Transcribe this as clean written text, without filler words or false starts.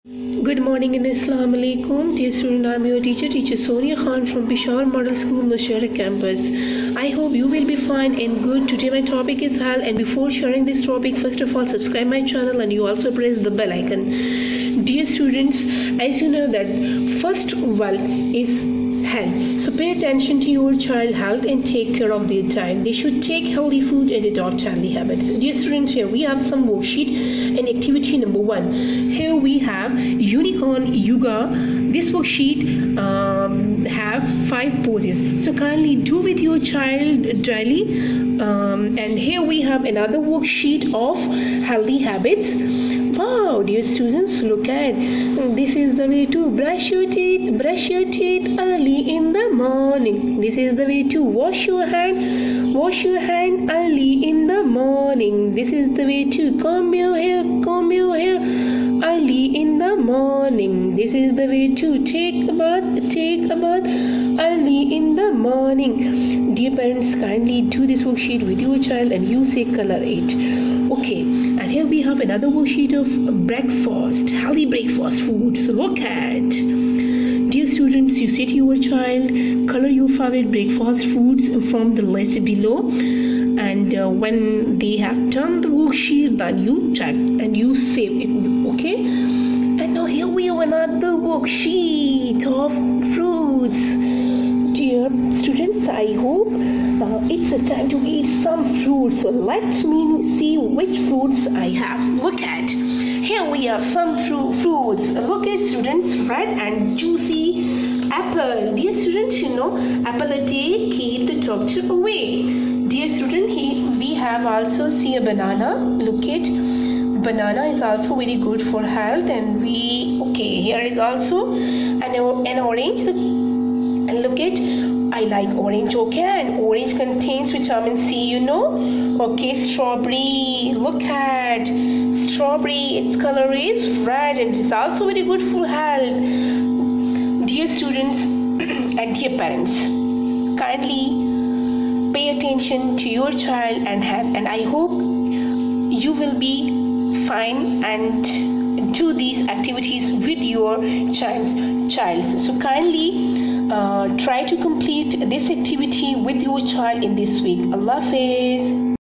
Good morning and Assalamu alaikum. Dear student, I am your teacher Sonia Khan from Peshawar Model School, Nusairat campus. I hope you will be fine and good. Today my topic is health, and before sharing this topic, first of all subscribe my channel and you also press the bell icon. Dear students, as you know that first wealth is health. So pay attention to your child health and take care of their diet. They should take healthy food and adopt healthy habits. Dear students, here we have some worksheet and activity number 1. Here we have unicorn yoga. This worksheet have 5 poses. So kindly do with your child daily. And here we have another worksheet of healthy habits. Wow, dear students, look at this is the way to brush your teeth early in the morning. This is the way to wash your hand early in the morning. This is the way to comb your hair early in the morning. This is the way to take a bath early in the morning. Dear parents, kindly do this worksheet with your child and you say color it. Okay, and here we have another worksheet of breakfast, healthy breakfast foods. Look at. Dear students, you say to your child, color your favorite breakfast foods from the list below. And when they have done the worksheet, then you check and you save it. Okay? And now here we have another worksheet of fruits. Dear students, I hope it's a time to eat some fruits. So let me see which fruits I have. Look at. Here we have some fruits. Look at students, red and juicy apple. Dear students, you know, apple a day keep the doctor away. Dear student, we have also see a banana. Look at. Banana is also very good for health, and here is also an orange. And look at, I like orange. Okay, and orange contains vitamin C, you know. Okay, strawberry. Look at strawberry. Its color is red and it's also very good for health. Dear students and dear parents, kindly pay attention to your child and health, and I hope you will be fine and do these activities with your child. So kindly try to complete this activity with your child in this week. Allah Hafiz.